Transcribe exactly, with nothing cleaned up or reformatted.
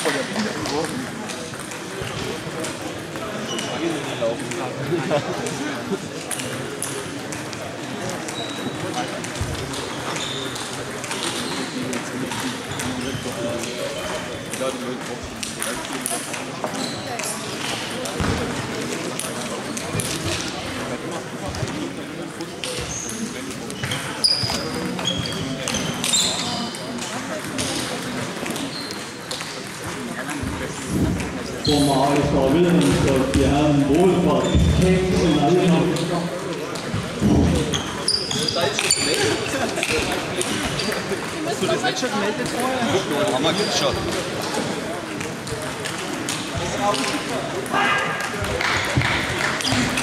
Formal verwirren, dass die Herren Wohlfahrt Keks und Alter. Hast du das nicht schon gemeldet vorher? Ja, haben wir jetzt schon. Das ist auch super.